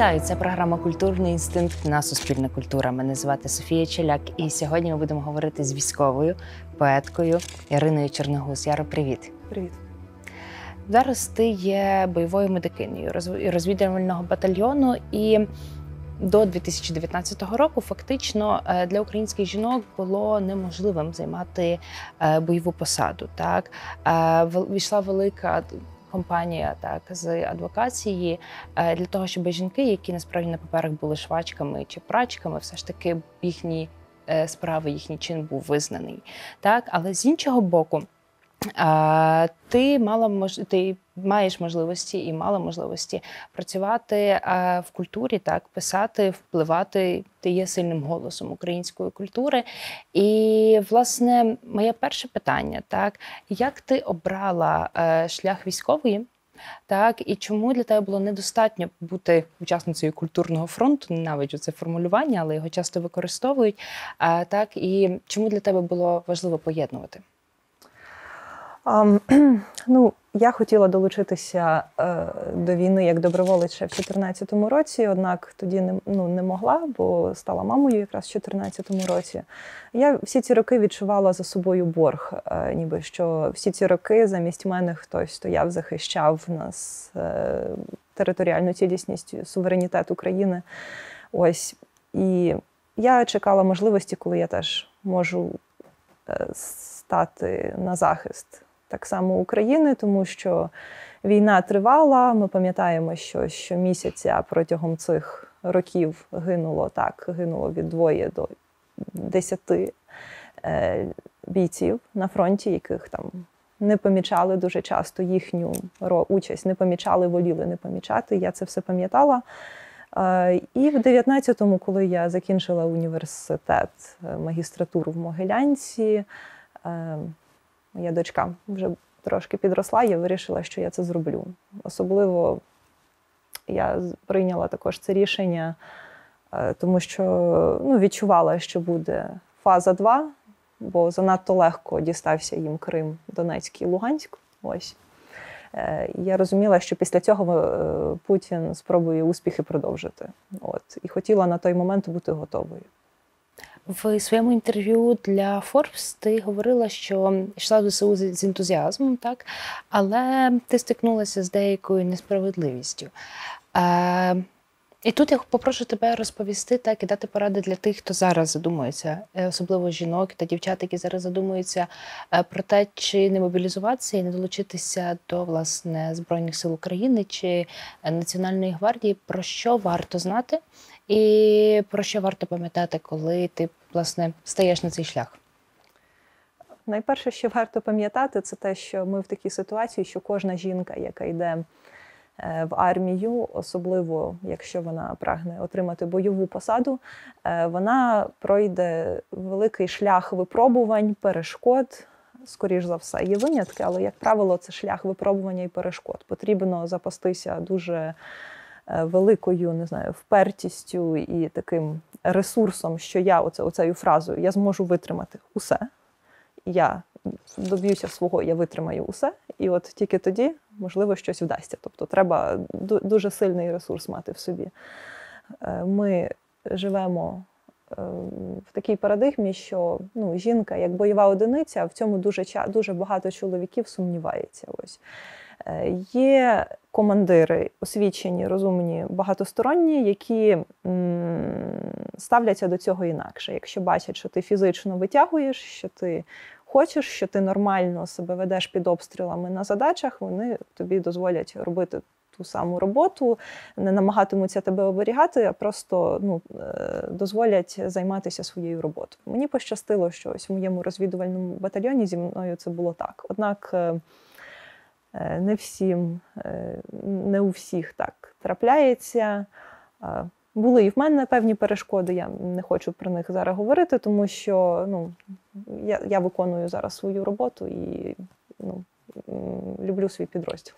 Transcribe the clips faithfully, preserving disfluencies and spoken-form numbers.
Вітаю! Це програма «Культурний інстинкт» на Суспільна культура. Мене звати Софія Челяк, і сьогодні ми будемо говорити з військовою поеткою Яриною Черногуз. Яро, привіт! Привіт! Зараз ти є бойовою медикинею розвідувального батальйону, і до дві тисячі дев'ятнадцятого року фактично для українських жінок було неможливим займати бойову посаду. Так? Війшла велика компанія так, з адвокації для того, щоб жінки, які насправді на паперах були швачками чи прачками, все ж таки їхні справи, їхній чин був визнаний. Так? Але з іншого боку, ти мала мож... ти маєш можливості і мала можливості працювати в культурі, так, писати, впливати. Ти є сильним голосом української культури. І, власне, моє перше питання, так, як ти обрала шлях військової, так, і чому для тебе було недостатньо бути учасницею культурного фронту, ненавиджу це формулювання, але його часто використовують, так, і чому для тебе було важливо поєднувати? Um, ну, я хотіла долучитися е, до війни як доброволець ще в дві тисячі чотирнадцятому році, однак тоді не, ну, не могла, бо стала мамою якраз в дві тисячі чотирнадцятому році. Я всі ці роки відчувала за собою борг, е, ніби що всі ці роки замість мене хтось стояв, захищав нас е, територіальну цілісність, суверенітет України. Ось. І я чекала можливості, коли я теж можу е, стати на захист так само України, тому що війна тривала, ми пам'ятаємо, що щомісяця протягом цих років гинуло, так, гинуло від двоє до десяти е, бійців на фронті, яких там не помічали дуже часто, їхню участь не помічали, воліли не помічати, я це все пам'ятала. Е, і в дев'ятнадцятому, коли я закінчила університет, магістратуру в Могилянці, е, моя дочка вже трошки підросла, я вирішила, що я це зроблю. Особливо я прийняла також це рішення, тому що ну, відчувала, що буде фаза два, бо занадто легко дістався їм Крим, Донецьк і Луганськ. Ось. Я розуміла, що після цього Путін спробує успіхи продовжити. От. І хотіла на той момент бути готовою. В своєму інтерв'ю для Forbes ти говорила, що йшла до ЗСУ з ентузіазмом, так? Але ти стикнулася з деякою несправедливістю. Е, і тут я попрошу тебе розповісти так, і дати поради для тих, хто зараз задумується, особливо жінок та дівчат, які зараз задумуються про те, чи не мобілізуватися і не долучитися до, власне, Збройних сил України чи Національної гвардії, про що варто знати і про що варто пам'ятати, коли ти, власне, стаєш на цей шлях? Найперше, що варто пам'ятати, це те, що ми в такій ситуації, що кожна жінка, яка йде в армію, особливо якщо вона прагне отримати бойову посаду, вона пройде великий шлях випробувань, перешкод. Скоріш за все, є винятки, але, як правило, це шлях випробування і перешкод. Потрібно запастися дуже великою, не знаю, впертістю і таким ресурсом, що я оце, оцею фразою «я зможу витримати усе», я доб'юся свого, я витримаю усе, і от тільки тоді, можливо, щось вдасться. Тобто треба дуже сильний ресурс мати в собі. Ми живемо в такій парадигмі, що ну, жінка як бойова одиниця, в цьому дуже, дуже багато чоловіків сумнівається. Ось. Є командири освічені, розумні, багатосторонні, які м, ставляться до цього інакше. Якщо бачать, що ти фізично витягуєш, що ти хочеш, що ти нормально себе ведеш під обстрілами на задачах, вони тобі дозволять робити ту саму роботу, не намагатимуться тебе оберігати, а просто ну, дозволять займатися своєю роботою. Мені пощастило, що ось в моєму розвідувальному батальйоні зі мною це було так. Однак не всім, не у всіх так трапляється. Були і в мене певні перешкоди, я не хочу про них зараз говорити, тому що ну, я, я виконую зараз свою роботу і ну, люблю свій підрозділ.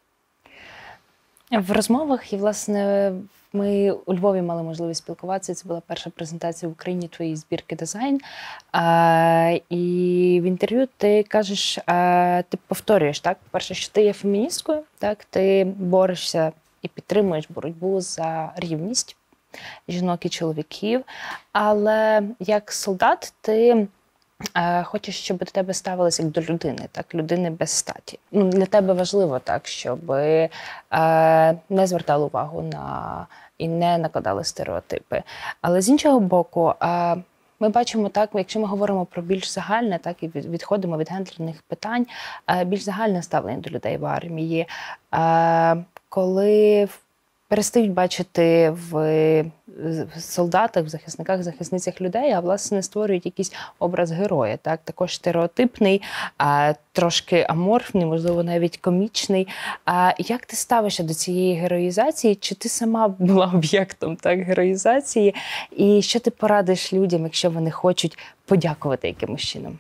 В розмовах, і, власне, ми у Львові мали можливість спілкуватися. Це була перша презентація в Україні твоєї збірки «Дизайн». А, і в інтерв'ю ти кажеш, а, ти повторюєш, так? По-перше, що ти є феміністкою, так? Ти борешся і підтримуєш боротьбу за рівність жінок і чоловіків. Але як солдат ти е, хочеш, щоб до тебе ставилися як до людини, так, людини без статі. Ну, для тебе важливо так, щоб е, не звертали увагу на і не накладали стереотипи. Але з іншого боку, е, ми бачимо так, якщо ми говоримо про більш загальне, так і відходимо від гендерних питань, е, більш загальне ставлення до людей в армії, е, коли перестають бачити в солдатах, в захисниках, захисницях людей, а власне створюють якийсь образ героя, так, також стереотипний, а, трошки аморфний, можливо, навіть комічний. А як ти ставишся до цієї героїзації? Чи ти сама була об'єктом так героїзації? І що ти порадиш людям, якщо вони хочуть подякувати якимось чином?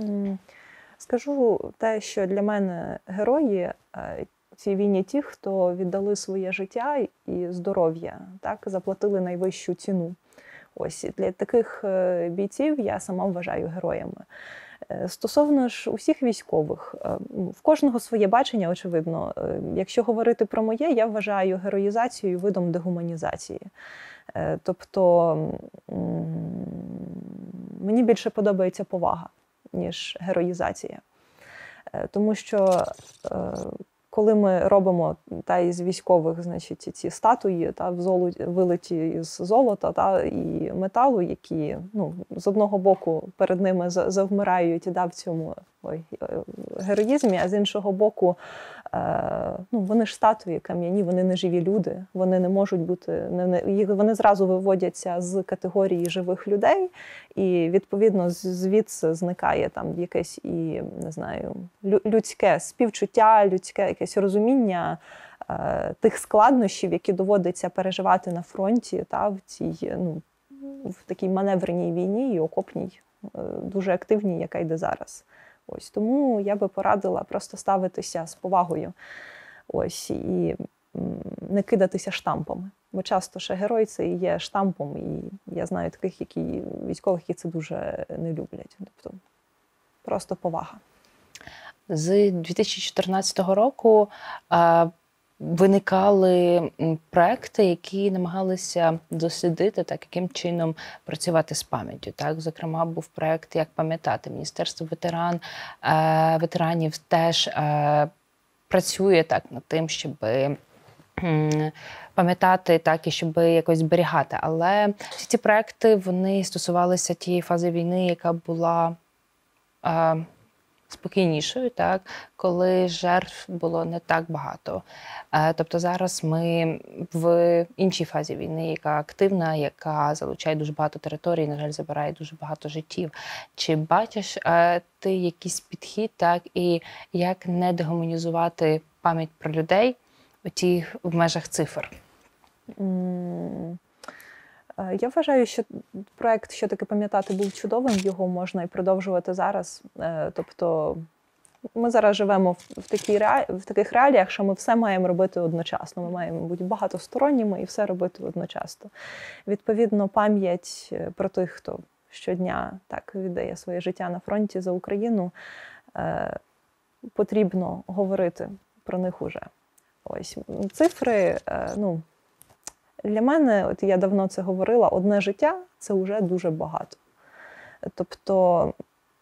Скажу те, що для мене герої в цій війні ті, хто віддали своє життя і здоров'я, так, заплатили найвищу ціну. Ось для таких бійців я сама вважаю героями. Стосовно ж усіх військових, в кожного своє бачення, очевидно. Якщо говорити про моє, я вважаю героїзацію видом дегуманізації. Тобто мені більше подобається повага, ніж героїзація. Тому що коли ми робимо та із військових, значить, ці статуї та в золоті, вилиті із золота та і металу, які, ну, з одного боку перед ними завмирають да, в цьому ой, героїзмі, а з іншого боку, е, ну, вони ж статуї кам'яні, вони не живі люди, вони не можуть бути, не, не, їх, вони зразу виводяться з категорії живих людей, і відповідно звідси зникає там якесь і, не знаю, людське співчуття, людське якесь розуміння е, тих складнощів, які доводиться переживати на фронті, та, в цій, ну, в такій маневреній війні і окопній, е, дуже активній, яка йде зараз. Ось, тому я би порадила просто ставитися з повагою, ось, і не кидатися штампами. Бо часто ще герой це і є штампом, і я знаю таких які, військових, які це дуже не люблять. Тобто просто повага. З дві тисячі чотирнадцятого року а, виникали проекти, які намагалися дослідити, так, яким чином працювати з пам'яттю. Так? Зокрема, був проект «Як пам'ятати». Міністерство ветеран, е, ветеранів теж е, працює так над тим, щоб пам'ятати, так, і щоб якось зберігати. Але всі ці проекти, вони стосувалися тієї фази війни, яка була е, спокійнішою, так, коли жертв було не так багато. Е, тобто зараз ми в іншій фазі війни, яка активна, яка залучає дуже багато територій, на жаль, забирає дуже багато життів. Чи бачиш е, ти якийсь підхід, так, і як не дегуманізувати пам'ять про людей у ті в межах цифр? Mm. Я вважаю, що проєкт «Що таке пам'ятати» був чудовим, його можна і продовжувати зараз. Тобто ми зараз живемо в, такі реалі... в таких реаліях, що ми все маємо робити одночасно. Ми маємо бути багатосторонніми і все робити одночасно. Відповідно, пам'ять про тих, хто щодня так віддає своє життя на фронті за Україну, потрібно говорити про них уже. Ось цифри, ну, для мене, от я давно це говорила, одне життя – це вже дуже багато. Тобто,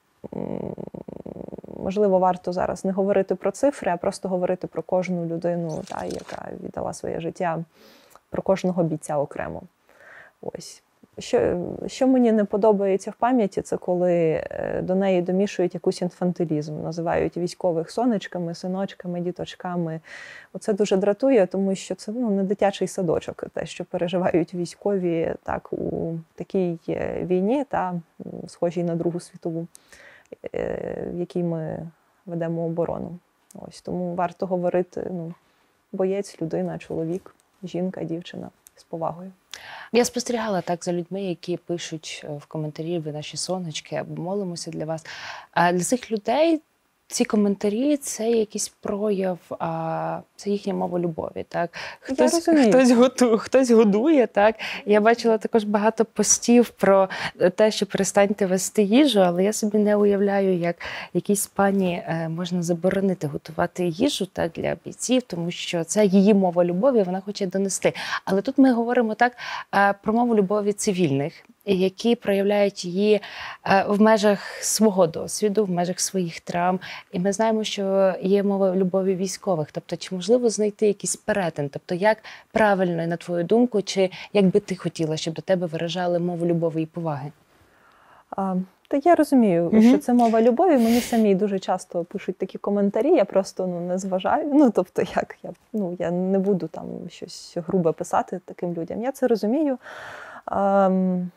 можливо, варто зараз не говорити про цифри, а просто говорити про кожну людину, та, яка віддала своє життя, про кожного бійця окремо. Ось. Що, що мені не подобається в пам'яті, це коли до неї домішують якийсь інфантилізм, називають військових сонечками, синочками, діточками. Оце дуже дратує, тому що це, ну, не дитячий садочок, те, що переживають військові так, у такій війні, та, схожій на Другу світову, в якій ми ведемо оборону. Ось, тому варто говорити, ну, боєць, людина, чоловік, жінка, дівчина з повагою. Я спостерігала так за людьми, які пишуть в коментарі: ви наші сонечки, або молимося для вас. А для цих людей ці коментарі – це якийсь прояв, а, це їхня мова любові, так? Хтось, хтось, готує, хтось годує, так? Я бачила також багато постів про те, що перестаньте вести їжу, але я собі не уявляю, як якійсь пані можна заборонити готувати їжу, так, для бійців, тому що це її мова любові, вона хоче донести. Але тут ми говоримо так про мову любові цивільних, які проявляють її в межах свого досвіду, в межах своїх травм. І ми знаємо, що є мова любові військових. Тобто, чи можливо знайти якийсь перетин? Тобто, як правильно, на твою думку, чи як би ти хотіла, щоб до тебе виражали мову любові і поваги? А, та я розумію, mm-hmm. що це мова любові. Мені самі дуже часто пишуть такі коментарі, я просто ну, не зважаю. Ну, тобто, як я, ну, я не буду там щось грубе писати таким людям. Я це розумію. А,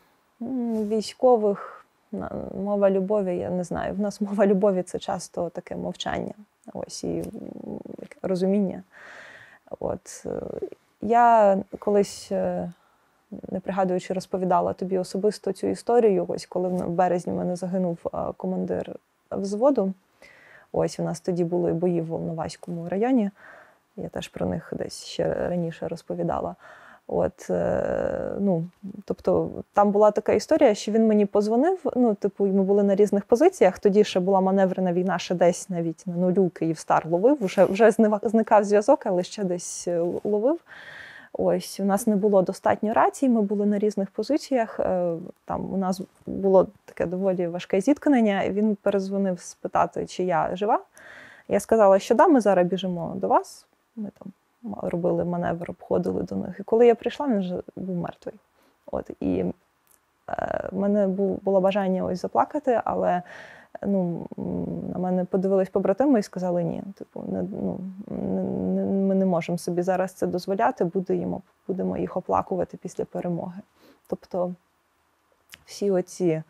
військових мова любові, я не знаю. В нас мова любові – це часто таке мовчання. Ось, і розуміння. От. Я колись, не пригадуючи, розповідала тобі особисто цю історію. Ось, коли в березні в мене загинув командир взводу. Ось, у нас тоді були бої в Волноваському районі. Я теж про них десь ще раніше розповідала. От, ну, тобто, там була така історія, що він мені позвонив, ну, типу, ми були на різних позиціях, тоді ще була маневрена війна, ще десь навіть на нулю Київстар ловив, вже, вже зникав зв'язок, але ще десь ловив. Ось, у нас не було достатньо рацій, ми були на різних позиціях, там у нас було таке доволі важке зіткнення, він перезвонив спитати, чи я жива. Я сказала, що да, ми зараз біжимо до вас, ми там робили маневр, обходили до них. І коли я прийшла, він вже був мертвий. От, і е, в мене був, було бажання ось заплакати, але ну, на мене подивились побратими і сказали, ні, типу, не, ну, не, ми не можемо собі зараз це дозволяти, будемо, будемо їх оплакувати після перемоги. Тобто всі оці, е,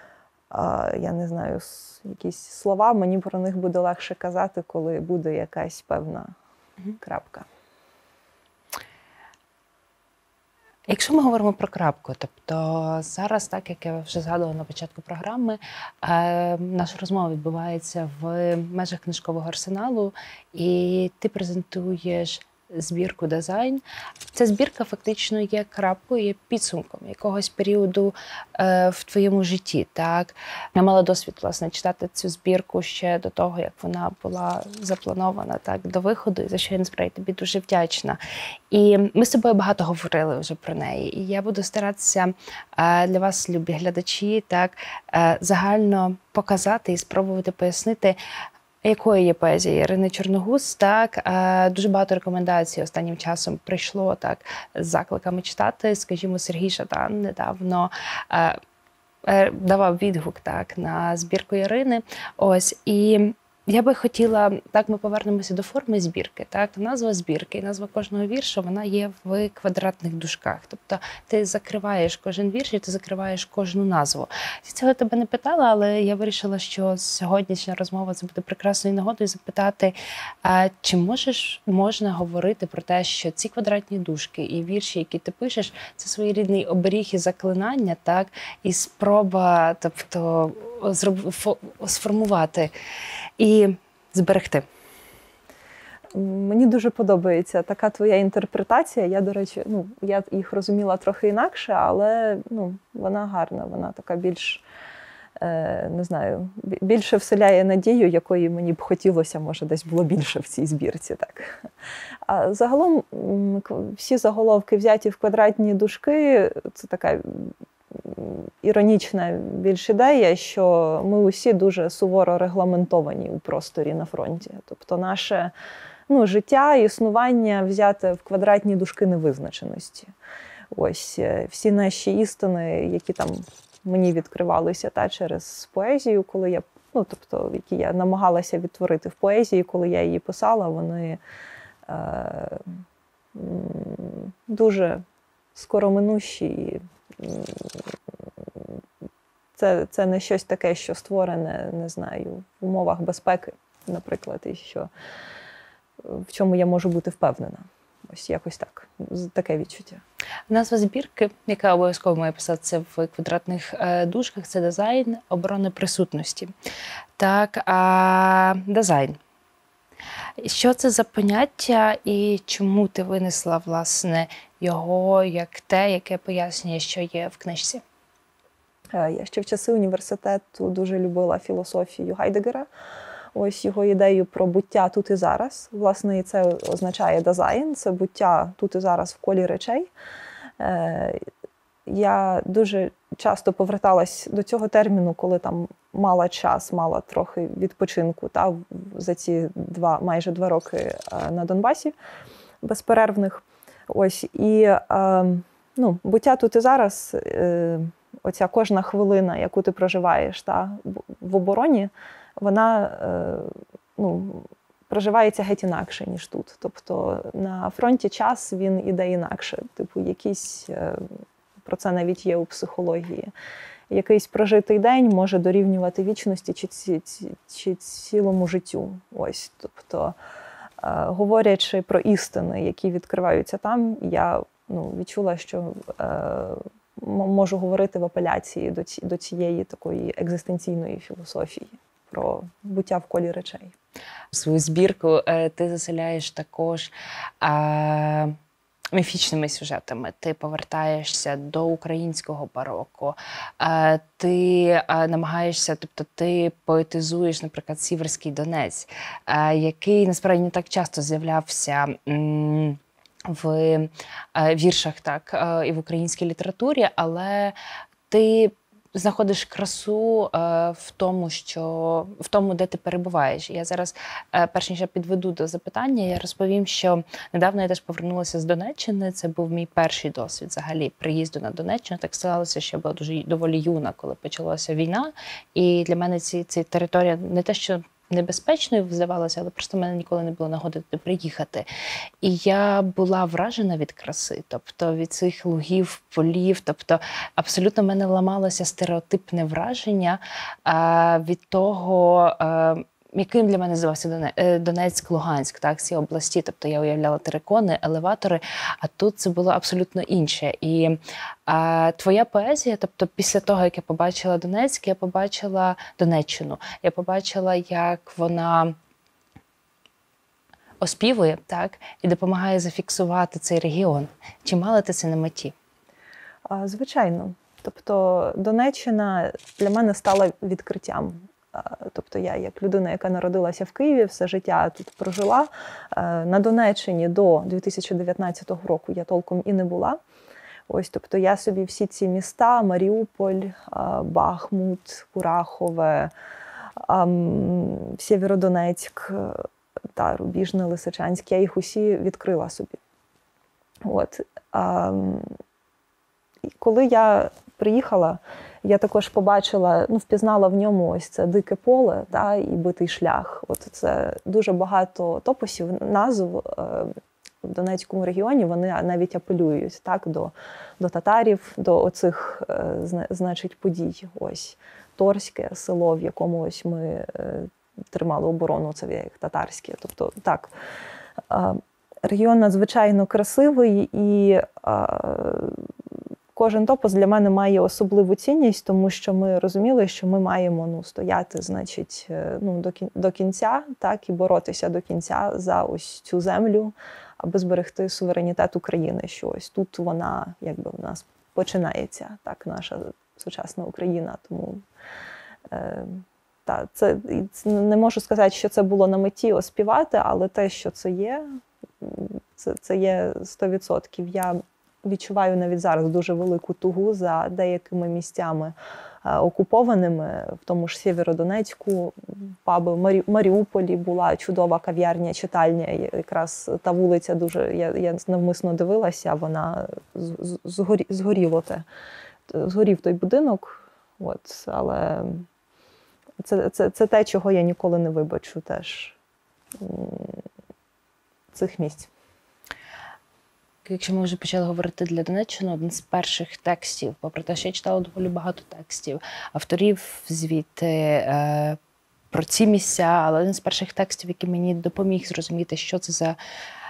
я не знаю, якісь слова, мені про них буде легше казати, коли буде якась певна крапка. Якщо ми говоримо про крапку, тобто зараз, так як я вже згадувала на початку програми, е, наша розмова відбувається в межах книжкового арсеналу, і ти презентуєш збірку «Дизайн». Ця збірка фактично є крапкою, є підсумком якогось періоду е, в твоєму житті. Так? Я мала досвід, власне, читати цю збірку ще до того, як вона була запланована, так, до виходу, і за що я, насправді, тобі дуже вдячна. І ми з тобою багато говорили вже про неї. І я буду старатися е, для вас, любі глядачі, так, е, загально показати і спробувати пояснити, якою є поезія Ірини Чорногуз, так, дуже багато рекомендацій останнім часом прийшло, так, з закликами читати. Скажімо, Сергій Шатан недавно давав відгук, так, на збірку Ірини. Ось, і я би хотіла, так, ми повернемося до форми збірки, так, назва збірки і назва кожного вірша, вона є в квадратних дужках. Тобто ти закриваєш кожен вірш і ти закриваєш кожну назву. Я цього тебе не питала, але я вирішила, що сьогоднішня розмова це буде прекрасною нагодою запитати, а чи можеш, можна говорити про те, що ці квадратні дужки і вірші, які ти пишеш, це своєрідний оберіг і заклинання, так, і спроба, тобто, сформувати і зберегти. Мені дуже подобається така твоя інтерпретація. Я, до речі, ну, я їх розуміла трохи інакше, але ну, вона гарна, вона така більш, е, не знаю, більше вселяє надію, якої мені б хотілося, може, десь було більше в цій збірці. Так. А загалом всі заголовки взяті в квадратні дужки, це така іронічна більш ідея, що ми усі дуже суворо регламентовані у просторі на фронті. Тобто наше ну, життя, існування взяте в квадратні дужки невизначеності. Ось всі наші істини, які там мені відкривалися та, через поезію, коли я, ну, тобто, які я намагалася відтворити в поезії, коли я її писала, вони е, дуже скороминущі. Це, це не щось таке, що створене, не знаю, в умовах безпеки, наприклад, і що, в чому я можу бути впевнена. Ось якось так, таке відчуття. Назва збірки, яка обов'язково має писатися в квадратних е, дужках, це дизайн оборони присутності. Так, а дизайн. Що це за поняття і чому ти винесла, власне, його як те, яке пояснює, що є в книжці? Я ще в часи університету дуже любила філософію Гайдегера. Ось його ідею про буття тут і зараз. Власне, і це означає дизайн, це буття тут і зараз в колі речей. Я дуже часто поверталась до цього терміну, коли там мала час, мала трохи відпочинку та, за ці два, майже два роки на Донбасі безперервних. Ось, і ну, буття тут і зараз, оця кожна хвилина, яку ти проживаєш та, в обороні, вона ну, проживається геть інакше, ніж тут. Тобто на фронті час, він іде інакше. Типу, якісь, про це навіть є у психології, якийсь прожитий день може дорівнювати вічності чи, чи, чи цілому життю. Ось, тобто, говорячи про істини, які відкриваються там, я ну, відчула, що е, можу говорити в апеляції до, ці, до цієї такої екзистенційної філософії про буття в колі речей. Свою збірку е, ти заселяєш також е, міфічними сюжетами. Ти повертаєшся до українського бароко, е, ти е, намагаєшся, тобто ти поетизуєш, наприклад, Сіверський Донець, е, який насправді не так часто з'являвся м, в е, віршах, так, е, і в українській літературі, але ти знаходиш красу е, в тому, що в тому, де ти перебуваєш. Я зараз, е, перш ніж я підведу до запитання, я розповім, що недавно я теж повернулася з Донеччини. Це був мій перший досвід взагалі приїзду на Донеччину. Так сталося, що я була дуже доволі юна, коли почалася війна. І для мене ці, ці територія не те, що небезпечною здавалося, але просто в мене ніколи не було нагоди туди приїхати. І я була вражена від краси, тобто від цих лугів, полів, тобто абсолютно в мене ламалося стереотипне враження а, від того, а, яким для мене здавався Донецьк, Луганськ, так, ці області. Тобто я уявляла терикони, елеватори, а тут це було абсолютно інше. І а, твоя поезія, тобто після того, як я побачила Донецьк, я побачила Донеччину. Я побачила, як вона оспівує, так, і допомагає зафіксувати цей регіон. Чи мала ти це на меті? А, звичайно. Тобто Донеччина для мене стала відкриттям. Тобто я, як людина, яка народилася в Києві, все життя тут прожила. На Донеччині до дві тисячі дев'ятнадцятого року я толком і не була. Ось, тобто я собі всі ці міста, Маріуполь, Бахмут, Курахове, Сєвєродонецьк, та Рубіжне, Лисичанськ, я їх усі відкрила собі. От. Коли я приїхала, я також побачила, ну, впізнала в ньому ось це дике поле, да, і битий шлях. От це дуже багато топосів, назв е, в Донецькому регіоні, вони навіть апелюють так, до, до татарів, до оцих, е, значить, подій. Ось Торське село, в якому ось ми е, тримали оборону, це як татарське. Тобто, так, е, регіон надзвичайно красивий і е, кожен топос для мене має особливу цінність, тому що ми розуміли, що ми маємо ну, стояти, значить, ну, до кінця, так, і боротися до кінця за ось цю землю, аби зберегти суверенітет України, що ось тут вона, якби, в нас починається, так, наша сучасна Україна. Тому е, та, це, не можу сказати, що це було на меті оспівати, але те, що це є, це, це є сто відсотків. Я відчуваю навіть зараз дуже велику тугу за деякими місцями е, окупованими, в тому ж Сєвєродонецьку, паби, в Марі, Маріуполі була чудова кав'ярня, читальня, якраз та вулиця дуже, я, я навмисно дивилася, вона згорі, згоріло те, згорів той будинок, от, але це, це, це те, чого я ніколи не вибачу теж цих місць. Якщо ми вже почали говорити для Донеччини, один з перших текстів, попри те, що я читала доволі багато текстів, авторів звідти е, про ці місця, але один з перших текстів, який мені допоміг зрозуміти, що це за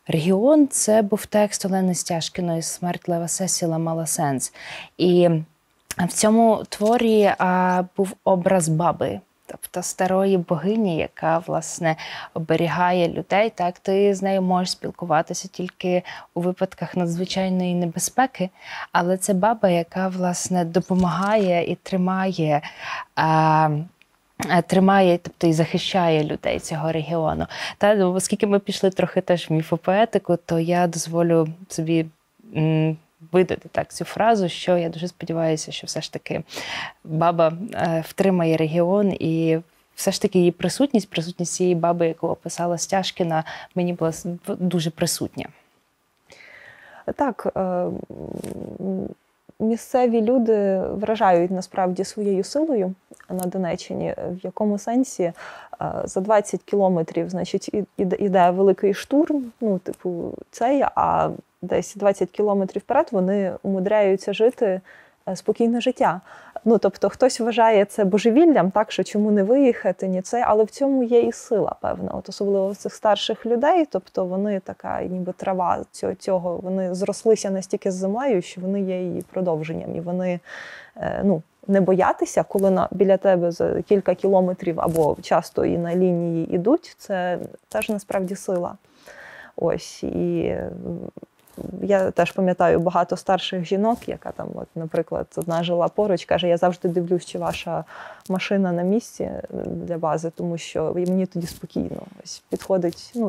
регіон, це був текст Олени Стяжкіної «Смерть Лева Сесіла мала сенс». І в цьому творі а, був образ баби, тобто старої богині, яка, власне, оберігає людей. Так, ти з нею можеш спілкуватися тільки у випадках надзвичайної небезпеки, але це баба, яка, власне, допомагає і тримає, а, тримає, тобто і захищає людей цього регіону. Та, оскільки ми пішли трохи теж в міфопоетику, то я дозволю собі м, видати так цю фразу, що я дуже сподіваюся, що все ж таки баба е, втримає регіон, і все ж таки її присутність, присутність цієї баби, яку описала Стяжкіна, мені була дуже присутня. Так, е, місцеві люди вражають насправді своєю силою на Донеччині. В якому сенсі е, за двадцять кілометрів, значить, іде, іде великий штурм, ну, типу, цей, а десь двадцять кілометрів вперед вони умудряються жити спокійне життя. Ну, тобто, хтось вважає це божевіллям, так, що чому не виїхати, ні це, але в цьому є і сила, певна. От особливо в цих старших людей, тобто вони така, ніби трава цього, цього, вони зрослися настільки з землею, що вони є її продовженням. І вони, ну, не боятися, коли на, біля тебе за кілька кілометрів або часто і на лінії ідуть, це теж насправді сила. Ось, і я теж пам'ятаю багато старших жінок, яка там, от, наприклад, одна жила поруч, каже, я завжди дивлюсь, чи ваша машина на місці для бази, тому що мені тоді спокійно. Ось підходить, ну,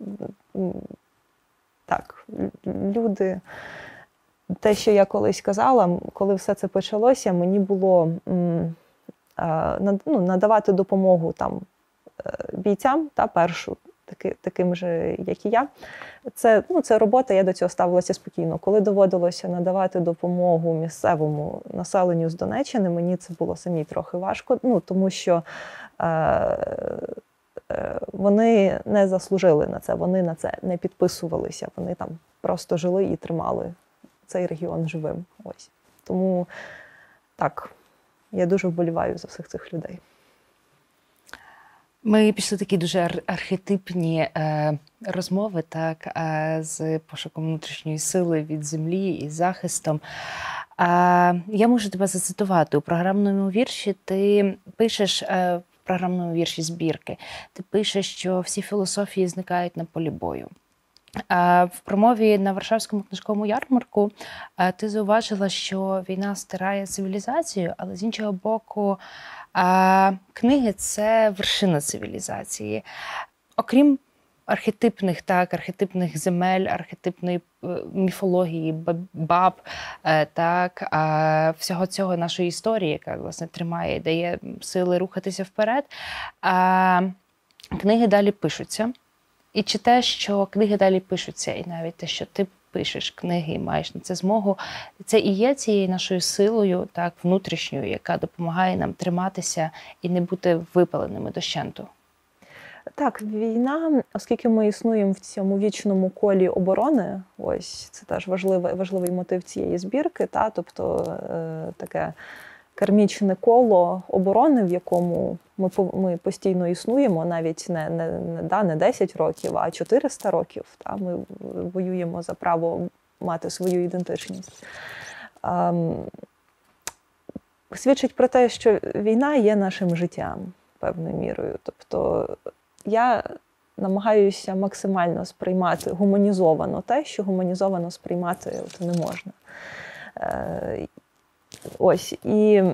так, люди. Те, що я колись казала, коли все це почалося, мені було м, ну, надавати допомогу там бійцям, та першу, таки, таким же, як і я. Це, ну, це робота, я до цього ставилася спокійно. Коли доводилося надавати допомогу місцевому населенню з Донеччини, мені це було самі трохи важко, ну, тому що е, е, вони не заслужили на це, вони на це не підписувалися, вони там просто жили і тримали цей регіон живим. Ось. Тому так, я дуже вболіваю за всіх цих людей. Ми пішли такі дуже архетипні е, розмови, так, е, з пошуком внутрішньої сили від землі і захистом. Е, я можу тебе зацитувати. У програмному вірші ти пишеш, е, в програмному вірші збірки, ти пишеш, що всі філософії зникають на полі бою. В промові на Варшавському книжковому ярмарку ти зауважила, що війна стирає цивілізацію, але з іншого боку, книги – це вершина цивілізації. Окрім архетипних, так, архетипних земель, архетипної міфології, баб, так, всього цього нашої історії, яка, власне, тримає, дає сили рухатися вперед, книги далі пишуться. І чи те, що книги далі пишуться, і навіть те, що ти пишеш книги і маєш на це змогу, це і є цією нашою силою, так, внутрішньою, яка допомагає нам триматися і не бути випаленими дощенту. Так, війна, оскільки ми існуємо в цьому вічному колі оборони, ось це теж важливий, важливий мотив цієї збірки, та, тобто е, таке кармічне коло оборони, в якому ми, ми постійно існуємо, навіть не, не, не, да, не десять років, а чотириста років. Та, ми воюємо за право мати свою ідентичність. Ем, свідчить про те, що війна є нашим життям певною мірою. Тобто я намагаюся максимально сприймати гуманізовано те, що гуманізовано сприймати от не можна. Е, Ось, і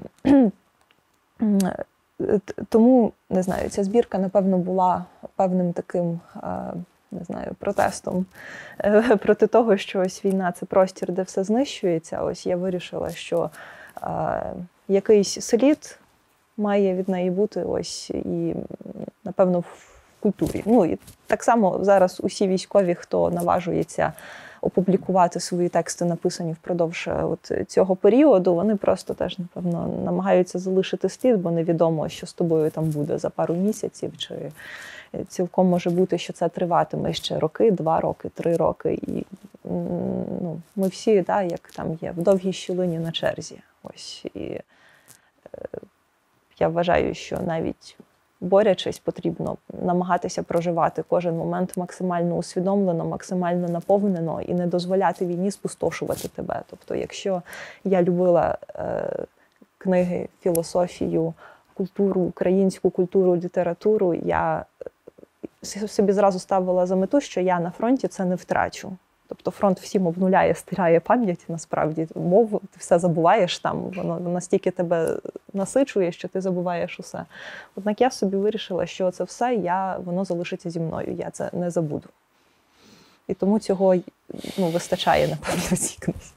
тому, не знаю, ця збірка, напевно, була певним таким, не знаю, протестом проти того, що ось війна – це простір, де все знищується. Ось я вирішила, що якийсь слід має від неї бути ось і, напевно, в культурі. Ну, і так само зараз усі військові, хто наважується опублікувати свої тексти, написані впродовж от цього періоду, вони просто теж, напевно, намагаються залишити слід, бо невідомо, що з тобою там буде за пару місяців, чи цілком може бути, що це триватиме ще роки, два роки, три роки. І ну, ми всі, да, як там є, в довгій щілині на черзі. Ось. І е, я вважаю, що навіть борючись, потрібно намагатися проживати кожен момент максимально усвідомлено, максимально наповнено і не дозволяти війні спустошувати тебе. Тобто, якщо я любила е, книги, філософію, культуру, українську культуру, літературу, я собі зразу ставила за мету, що я на фронті це не втрачу. Тобто фронт всім обнуляє, стирає пам'ять, насправді, мову, ти все забуваєш там, воно настільки тебе насичує, що ти забуваєш усе. Однак я собі вирішила, що це все, я, воно залишиться зі мною, я це не забуду. І тому цього ну, вистачає, напевно, в цій книзі.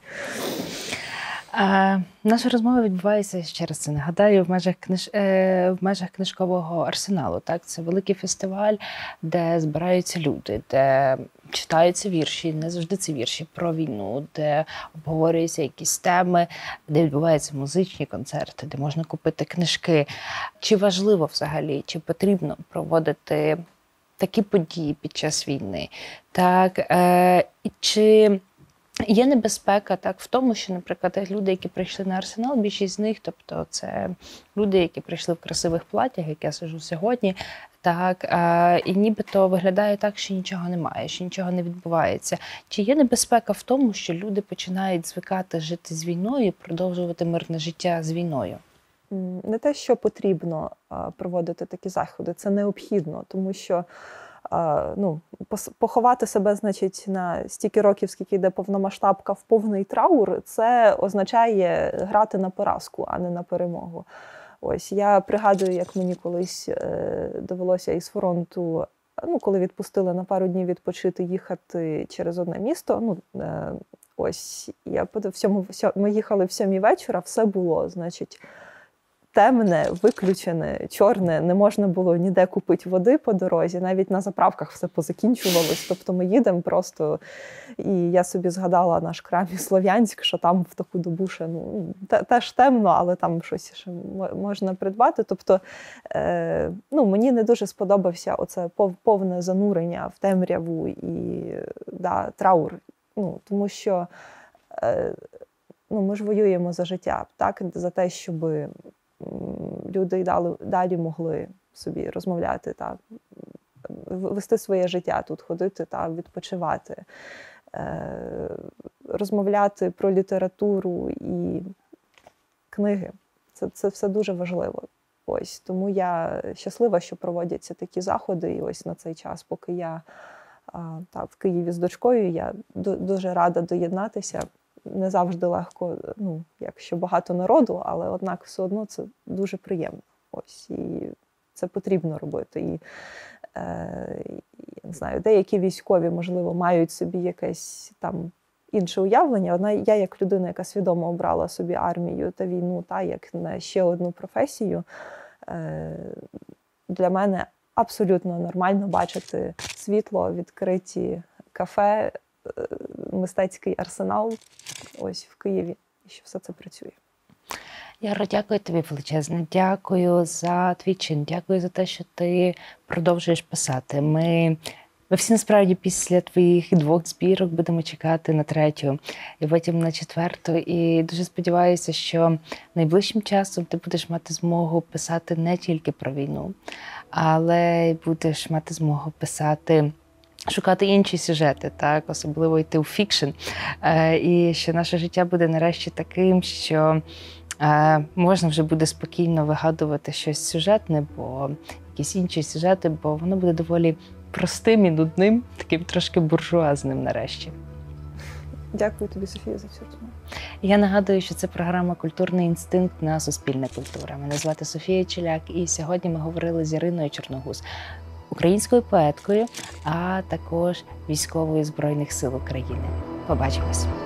А, наша розмова відбувається, ще раз це нагадаю, в межах, книж... е, в межах книжкового арсеналу. Так? Це великий фестиваль, де збираються люди, де читаються вірші, не завжди це вірші про війну, де обговорюються якісь теми, де відбуваються музичні концерти, де можна купити книжки. Чи важливо взагалі, чи потрібно проводити такі події під час війни? Так, е, чи є небезпека так в тому, що, наприклад, люди, які прийшли на Арсенал, більшість з них, тобто це люди, які прийшли в красивих платтях, як я сижу сьогодні, так, е, і нібито виглядає так, що нічого немає, що нічого не відбувається. Чи є небезпека в тому, що люди починають звикати жити з війною і продовжувати мирне життя з війною? Не те, що потрібно проводити такі заходи, це необхідно, тому що ну, поховати себе, значить, на стільки років, скільки йде повномасштабка, в повний траур, це означає грати на поразку, а не на перемогу. Ось, я пригадую, як мені колись е, довелося із фронту, ну, коли відпустили на пару днів відпочити, їхати через одне місто. Ну, е, ось, я в сьому, ми їхали в сьомій вечора, все було, значить, темне, виключене, чорне, не можна було ніде купити води по дорозі, навіть на заправках все позакінчувалось. Тобто ми їдемо просто, і я собі згадала наш Крамі Слов'янськ, що там в таку добу ще, ну, теж темно, але там щось ще можна придбати. Тобто, е, ну, мені не дуже сподобався оце повне занурення в темряву і да, траур. Ну, тому що е, ну, ми ж воюємо за життя, так, за те, щоби люди й далі, далі могли собі розмовляти, та, вести своє життя тут, ходити та відпочивати, е, розмовляти про літературу і книги. Це, це все дуже важливо. Ось, тому я щаслива, що проводяться такі заходи. І ось на цей час, поки я а, та, в Києві з дочкою, я дуже рада доєднатися. Не завжди легко, ну, якщо багато народу, але однак все одно це дуже приємно. Ось, і це потрібно робити. І, е, я не знаю, деякі військові, можливо, мають собі якесь там інше уявлення. Одна, я як людина, яка свідомо обрала собі армію та війну, та як на ще одну професію, е, для мене абсолютно нормально бачити світло, відкриті кафе, мистецький арсенал ось в Києві, і що все це працює. Яро, дякую тобі величезне. Дякую за твій чин, дякую за те, що ти продовжуєш писати. Ми, ми всі насправді після твоїх двох збірок будемо чекати на третю і потім на четверту. І дуже сподіваюся, що найближчим часом ти будеш мати змогу писати не тільки про війну, але й будеш мати змогу писати, шукати інші сюжети, так, особливо йти у фікшн. Е, і що наше життя буде нарешті таким, що е, можна вже буде спокійно вигадувати щось сюжетне, бо якісь інші сюжети, бо воно буде доволі простим і нудним, таким трошки буржуазним нарешті. Дякую тобі, Софія, за цю розмову. Я нагадую, що це програма «Культурний інстинкт» на Суспільне культура. Мене звати Софія Челяк, і сьогодні ми говорили з Іриною Чорногуз, українською поеткою, а також військовою Збройних сил України. Побачимось!